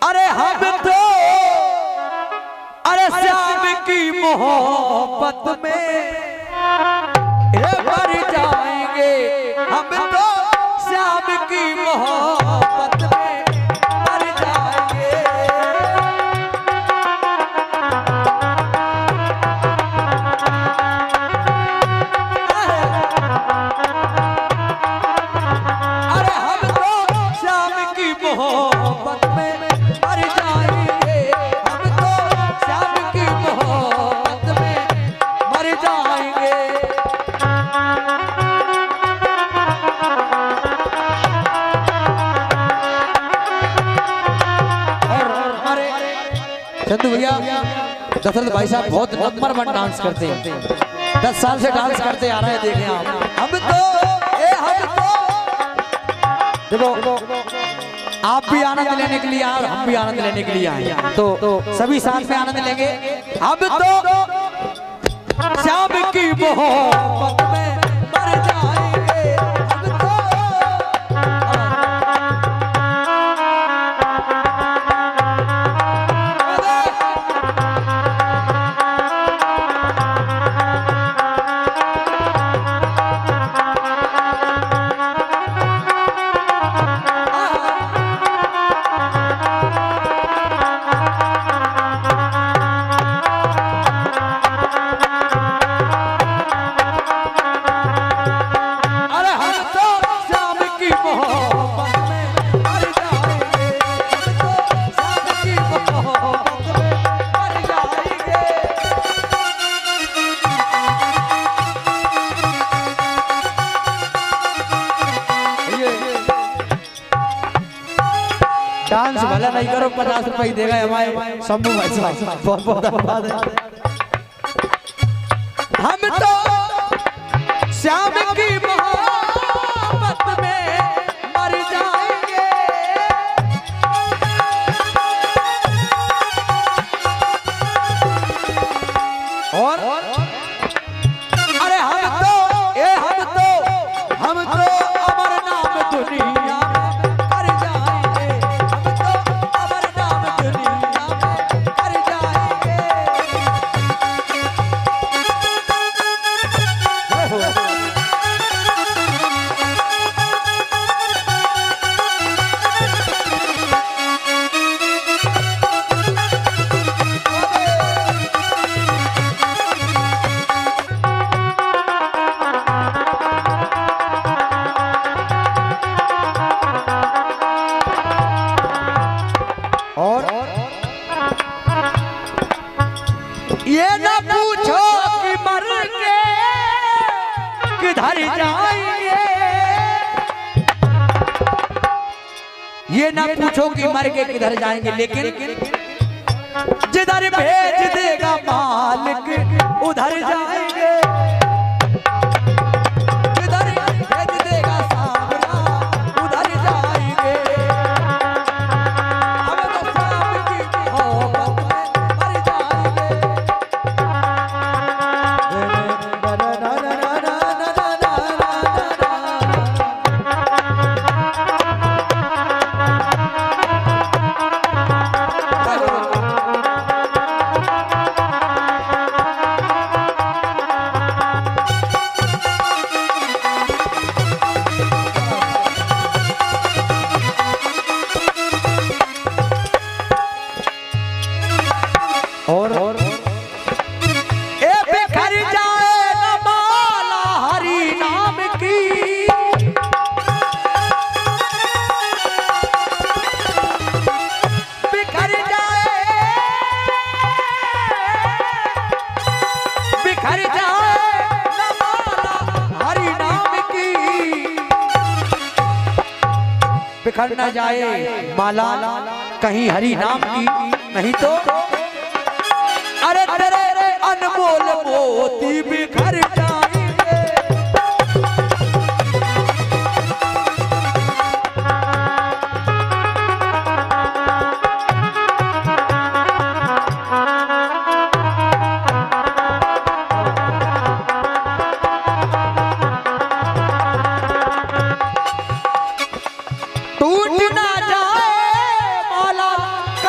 अरे हम तो अरे श्याम की मोहब्बत में मर जाएंगे। हम तो श्याम की मोहब्बत में मर जाएंगे। अरे हम तो श्याम की मोहब्बत में मर जाएंगे। हम तो श्याम की मोहब्बत में मर जाएंगे। चंदू भैया दशरथ भाई साहब बहुत नंबर 1 डांस करते हैं। 10 साल से डांस करते आ रहे हैं। देखें आप, हम तो देखो आप भी आनंद लेने के लिए आए और हम भी आनंद लेने के लिए आए, तो सभी साथ में आनंद लेंगे। हम तो श्याम की मोहब्बत में मर जाएंगे। हम तो डांस भला नहीं करो 50 रुपए देगा हमारे शंभू भाई साहब, बहुत बहुत धन्यवाद है। हम तो श्याम की मोहब्बत में मर जाएंगे। और अरे हम तो अमर नाम दुनिया ये न पूछो कि मर के किधर जाएंगे। ये न पूछो कि मर के किधर जाएंगे, लेकिन जिधर भेज देगा मालिक उधर जाएंगे। जिधर भेज देगा सामना उधर जाएंगे। हम तो श्याम की मोहब्बत में मर जाएंगे। और ए बिखर जाए न माला हरि नाम की। बिखर जाए न माला हरि नाम की। बिखर न जाए माला कहीं हरि नाम की, नहीं तो अरे तेरे अनमोल मोती बिखर जाएंगे। टूट ना जाए माला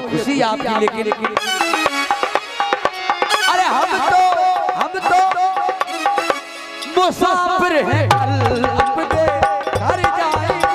खुशी आपकी, लेकिन अरे हम तो मुसाफिर हैं, कल अपने घर जाएंगे।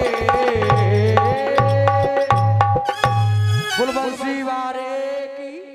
बंसी वारे की